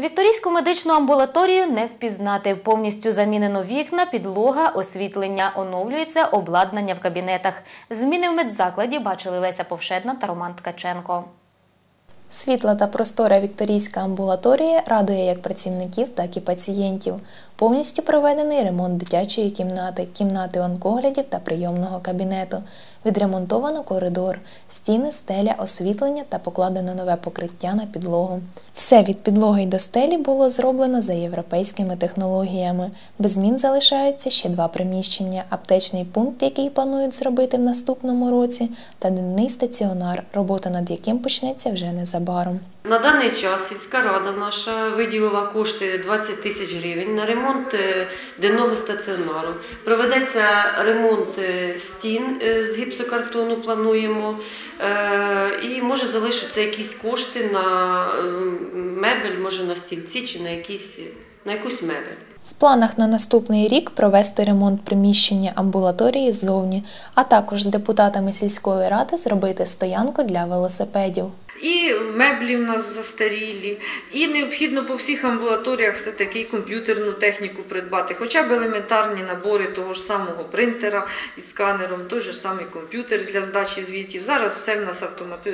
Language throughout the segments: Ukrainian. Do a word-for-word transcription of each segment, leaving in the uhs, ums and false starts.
Вікторійську медичну амбулаторію не впізнати. Повністю замінено вікна, підлога, освітлення, оновлюється обладнання в кабінетах. Зміни в медзакладі бачили Леся Повшедна та Роман Ткаченко. Світла та простора Вікторійська амбулаторія радує як працівників, так і пацієнтів. Повністю проведений ремонт дитячої кімнати, кімнати онкоглядів та прийомного кабінету. Відремонтовано коридор, стіни, стеля, освітлення та покладено нове покриття на підлогу. Все від підлоги й до стелі було зроблено за європейськими технологіями. Без змін залишаються ще два приміщення – аптечний пункт, який планують зробити в наступному році, та денний стаціонар, робота над яким почнеться вже незабаром. На даний час сільська рада наша виділила кошти двадцять тисяч гривень на ремонт денного стаціонару. Проведеться ремонт стін з гіпсокартону, плануємо, і може залишаться якісь кошти на мебель, може на стільці чи на, якісь, на якусь мебель. В планах на наступний рік провести ремонт приміщення амбулаторії ззовні, а також з депутатами сільської ради зробити стоянку для велосипедів. І меблі в нас застарілі, і необхідно по всіх амбулаторіях все-таки комп'ютерну техніку придбати, хоча б елементарні набори того ж самого принтера із сканером, той же самий комп'ютер для здачі звітів. Зараз все в нас автомати...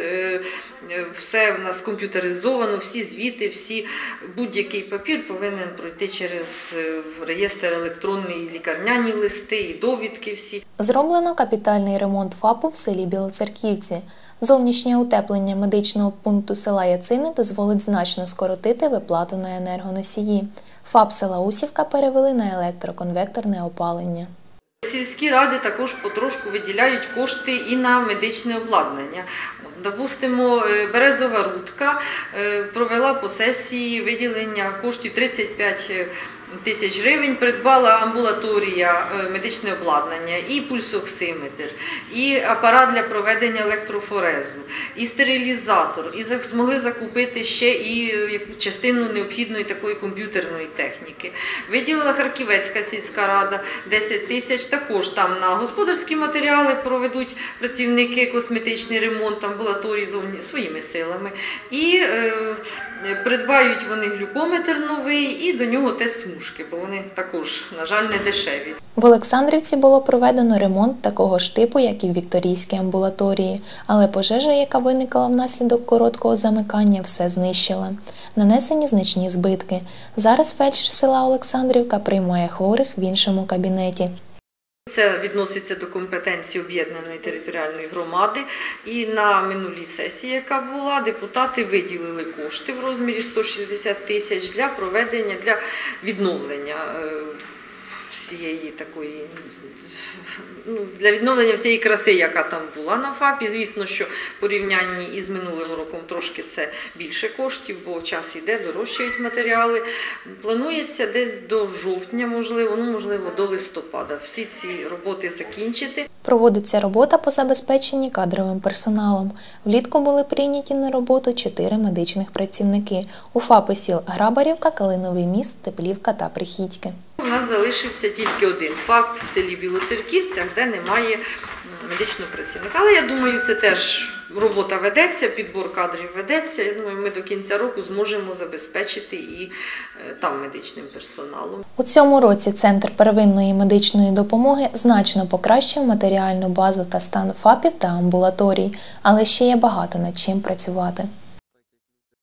все в нас комп'ютеризовано, всі звіти, всі будь-який папір повинен пройти через реєстр електронний, лікарняні листи і довідки всі. Зроблено капітальний ремонт ФАПу в селі Білоцерківці. Зовнішнє утеплення медичного пункту села Яцини дозволить значно скоротити виплату на енергоносії. ФАП села Усівка перевели на електроконвекторне опалення. Сільські ради також потрошку виділяють кошти і на медичне обладнання. Допустимо, Березова Рудка провела по сесії виділення коштів тридцять п'ять тисяч гривень, придбала амбулаторія медичне обладнання, і пульсоксиметр, і апарат для проведення електрофорезу, і стерилізатор, і змогли закупити ще і частину необхідної такої комп'ютерної техніки. Виділила Харківецька сільська рада десять тисяч, також там на господарські матеріали проведуть працівники косметичний ремонт амбулаторії своїми силами. І е, придбають вони глюкометр новий і до нього тест-смужки, бо вони також, на жаль, не дешеві. В Олександрівці було проведено ремонт такого ж типу, як і в Вікторійській амбулаторії, але пожежа, яка виникла внаслідок короткого замикання, все знищила. Нанесені значні збитки. Зараз фельдшер села Олександрівка приймає хворих в іншому кабінеті. Це відноситься до компетенції об'єднаної територіальної громади. І на минулій сесії, яка була, депутати виділили кошти в розмірі сто шістдесят тисяч для проведення, для відновлення всієї такої, ну, для відновлення всієї краси, яка там була на ФАПі. Звісно, що в порівнянні із минулим роком трошки це більше коштів, бо час іде, дорожчають матеріали. Планується десь до жовтня, можливо, ну, можливо, до листопада всі ці роботи закінчити. Проводиться робота по забезпеченні кадровим персоналом. Влітку були прийняті на роботу чотири медичних працівники. У ФАПи сіл Грабарівка, Калиновий Міст, Теплівка та Прихідьки. У нас залишився тільки один ФАП в селі Білоцерківцях, де немає медичного працівника. Але я думаю, це теж робота ведеться, підбор кадрів ведеться. Я думаю, ми до кінця року зможемо забезпечити і там медичним персоналом. У цьому році Центр первинної медичної допомоги значно покращив матеріальну базу та стан ФАПів та амбулаторій, але ще є багато над чим працювати.